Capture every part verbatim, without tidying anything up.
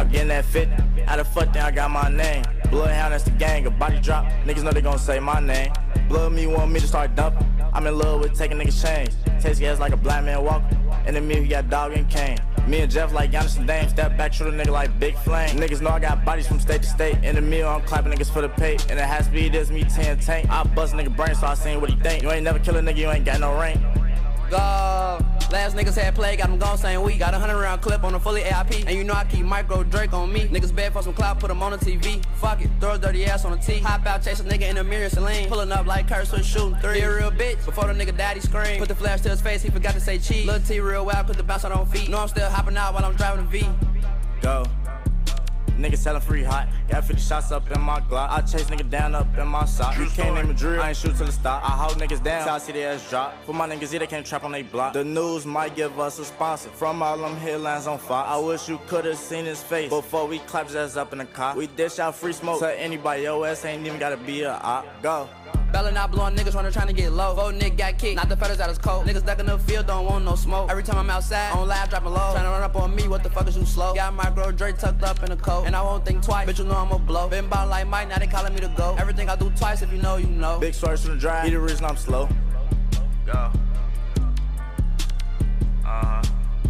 I'm getting that fit. How the fuck then I got my name? Bloodhound, that's the gang, a body drop. Niggas know they gon' say my name. Blood me want me to start dumping. I'm in love with taking niggas chains. Taste gas like a blind man walking. And then me, we got dog and cane. Me and Jeff like Giannis and Dame. Step back, shoot a nigga like Big Flame. Niggas know I got bodies from state to state. In the meal, I'm clapping niggas for the pay. And it has to be this, me ten tank. I bust a nigga brain, so I seen what he think. You ain't never kill a nigga, you ain't got no rank. Go. Last niggas had play, got them gone same week. Got a hundred round clip on a fully A I P. And you know I keep micro Drake on me. Niggas bad for some clout, put them on the T V. Fuck it, throw his dirty ass on the T. Hop out, chase a nigga in the mirror, Celine. Pulling up like Kurt Swift, shooting three. Be a real bitch, before the nigga daddy scream. Put the flash to his face, he forgot to say cheese. Lil' T real wild, put the bounce out on feet. Know I'm still hopping out while I'm driving the V. Go. Niggas selling free hot. Got fifty shots up in my Glock. I chase nigga down up in my sock. You can't name a drill. I ain't shoot till the stop. I hold niggas down till I see their ass drop. For my niggas, yeah, they can't trap on they block. The news might give us a sponsor. From all them headlines on Fox. I wish you could've seen his face before we clap his ass up in the car. We dish out free smoke to anybody. Your ass ain't even gotta be a op. Go. Bellin' out blowing niggas running trying to get low. Four nigga got kicked, knock the feathers out his coat. Niggas ducking the field, don't want no smoke. Every time I'm outside, on live dropping low. Tryna run up on me, what the fuck is you slow? Got my girl Drake tucked up in a coat. And I won't think twice, bitch you know I'ma blow. Been bout like Mike, now they calling me to go. Everything I do twice, if you know, you know. Big swerves from the drive, he the reason I'm slow. Go. Uh-huh.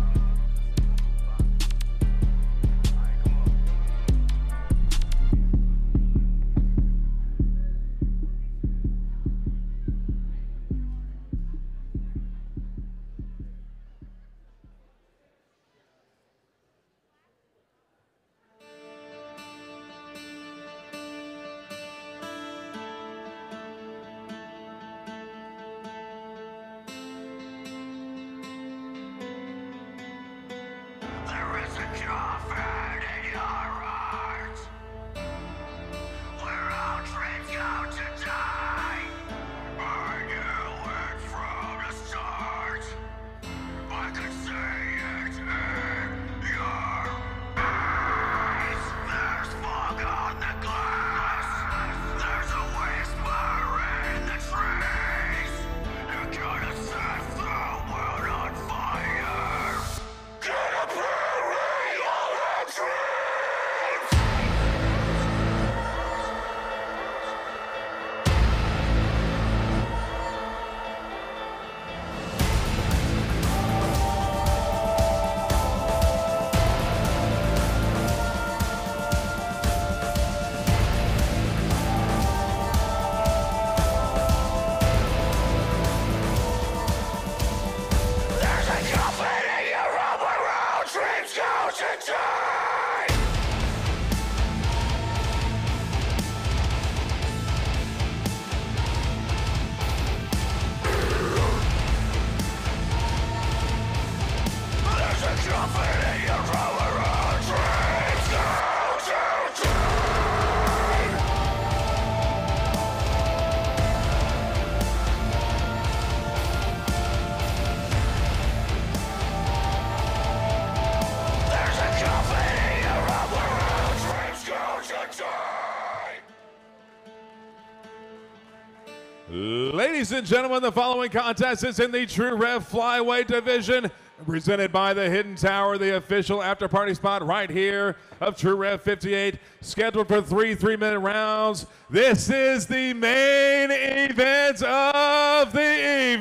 Ladies and gentlemen, the following contest is in the True Rev Flyweight division, presented by the Hidden Tower, the official after-party spot right here of True Rev fifty-eight, scheduled for three three-minute rounds. This is the main event of the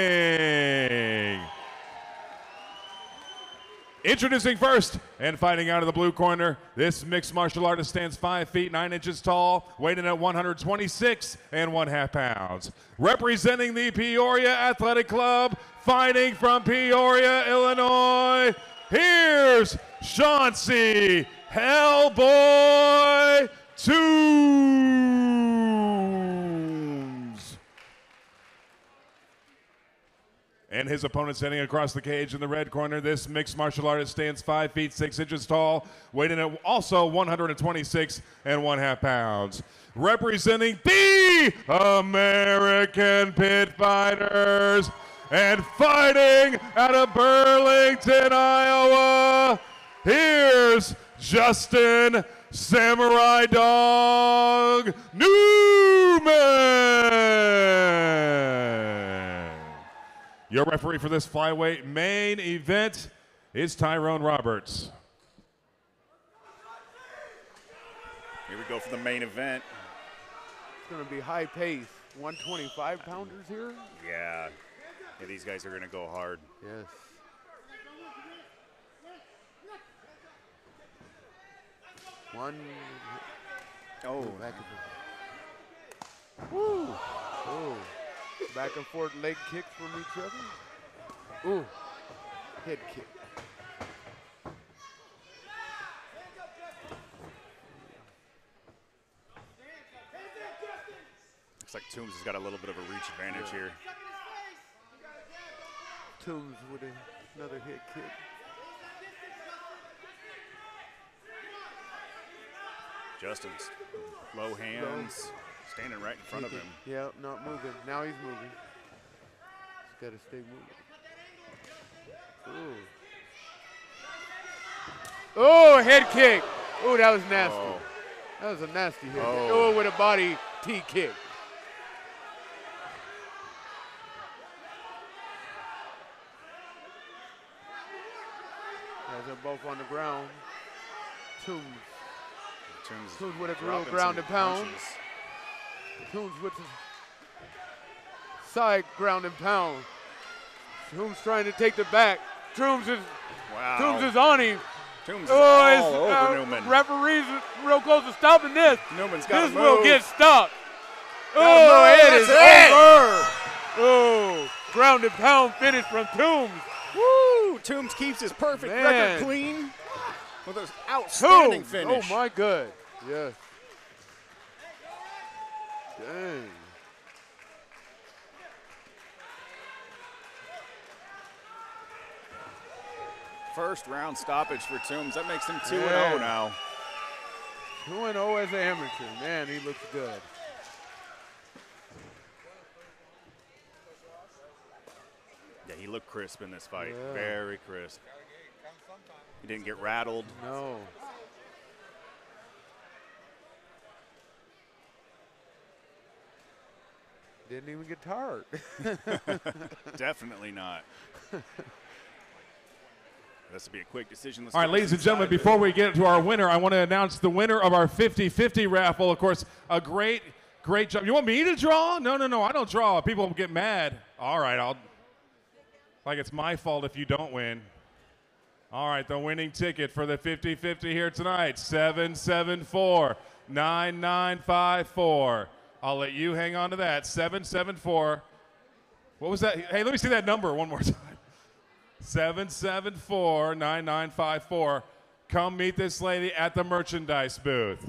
evening. Introducing first and fighting out of the blue corner, this mixed martial artist stands five feet nine inches tall, weighing at one hundred twenty-six and one half pounds. Representing the Peoria Athletic Club, fighting from Peoria, Illinois, here's Chauncey Hellboy Toombs. And his opponent standing across the cage in the red corner, this mixed martial artist stands five feet six inches tall, weighing at also one hundred twenty-six and one half pounds. Representing the American Pit Fighters and fighting out of Burlington, Iowa, here's Justin Samurai Dog Newman. Your referee for this flyweight main event is Tyrone Roberts. Here we go for the main event. It's going to be high pace. one twenty-five pounders here? Yeah. Yeah, these guys are going to go hard. Yes. One. Oh. Back and forth. Woo. Oh. Back and forth leg kicks from each other. Ooh. Head kick. Looks like Toombs has got a little bit of a reach advantage Yeah. here. Toombs with a, another head kick. Justin's low hands, standing right in front of him. Yeah, not moving. Now he's moving. He's got to stay moving. Ooh. Oh, head kick. Oh, that was nasty. Oh. That was a nasty hit. Oh. Oh, with a body T kick. As they're both on the ground. Toombs. Toombs, Toombs with a real dropping ground some and pound. punches. Toombs with the side ground and pound. Toombs trying to take the back. Toombs is Wow. Toombs is on him. Toombs is Oh, all it's, over uh, Newman. Referees is real close to stopping this. Newman's got This to will move. get stopped. Gotta Oh, move, it is that's it. over. Oh, ground and pound finish from Toombs. Woo! Toombs keeps his perfect Man. record clean with an outstanding Toombs. finish. Oh, my good. Yes. Dang. First round stoppage for Toombs. That makes him two and Yeah. oh now. two and oh as an amateur. Man, he looks good. Yeah, he looked crisp in this fight. Yeah. Very crisp. He didn't get rattled. No. Didn't even get tired. Definitely not. This will be a quick decision. Let's All right, get ladies and inside gentlemen, of it. before we get to our winner, I want to announce the winner of our fifty fifty raffle. Of course, a great, great job. You want me to draw? No, no, no, I don't draw. People get mad. All right, I'll, like it's my fault if you don't win. All right, the winning ticket for the fifty fifty here tonight, seven seven four, nine nine five four. I'll let you hang on to that, seven seven four. What was that? Hey, let me see that number one more time. seven seven four, nine nine five four. Come meet this lady at the merchandise booth.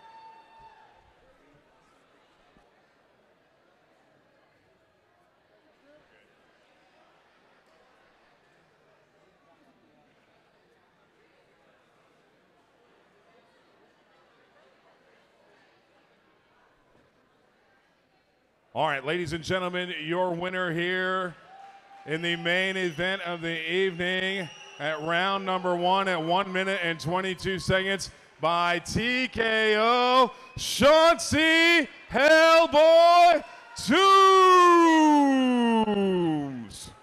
All right, ladies and gentlemen, your winner here in the main event of the evening at round number one at one minute and twenty-two seconds by T K O, Chauncey Hellboy Toombs.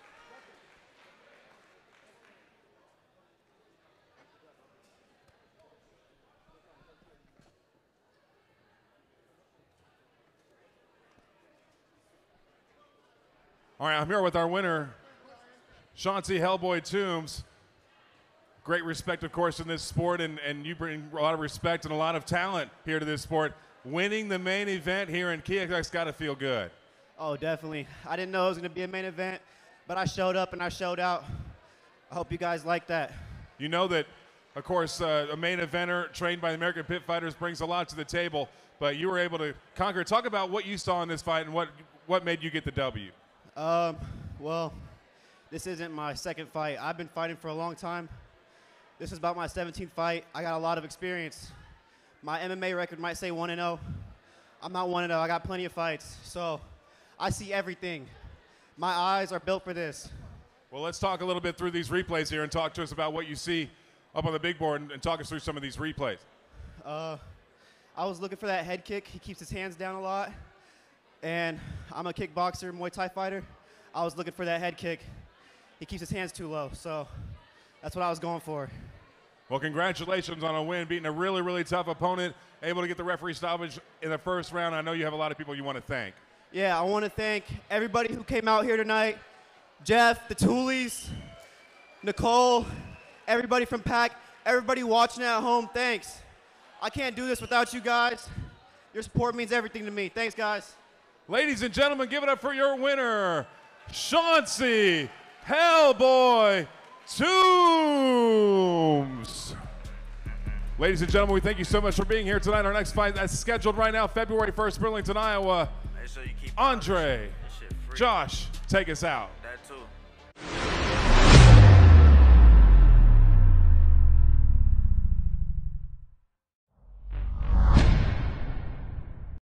All right, I'm here with our winner, Chauncey Hellboy Toombs. Great respect, of course, in this sport, and, and you bring a lot of respect and a lot of talent here to this sport. Winning the main event here in Keokuk's got to feel good. Oh, definitely. I didn't know it was going to be a main event, but I showed up and I showed out. I hope you guys like that. You know that, of course, uh, a main eventer trained by the American Pit Fighters brings a lot to the table, but you were able to conquer. Talk about what you saw in this fight and what, what made you get the W. Um, well, this isn't my second fight. I've been fighting for a long time. This is about my seventeenth fight. I got a lot of experience. My M M A record might say one and oh. I'm not one and oh. I got plenty of fights. So I see everything. My eyes are built for this. Well, let's talk a little bit through these replays here and talk to us about what you see up on the big board and, and talk us through some of these replays. Uh, I was looking for that head kick. He keeps his hands down a lot. And I'm a kickboxer, Muay Thai fighter. I was looking for that head kick. He keeps his hands too low, so that's what I was going for. Well, congratulations on a win, beating a really, really tough opponent, able to get the referee stoppage in the first round. I know you have a lot of people you want to thank. Yeah, I want to thank everybody who came out here tonight. Jeff, the Toolies, Nicole, everybody from Pac, everybody watching at home, thanks. I can't do this without you guys. Your support means everything to me. Thanks, guys. Ladies and gentlemen, give it up for your winner, Chauncey Hellboy Toombs. Ladies and gentlemen, we thank you so much for being here tonight. Our next fight is scheduled right now, February first, Burlington, Iowa. Make sure you keep Andre, that shit free. Josh, take us out. That too.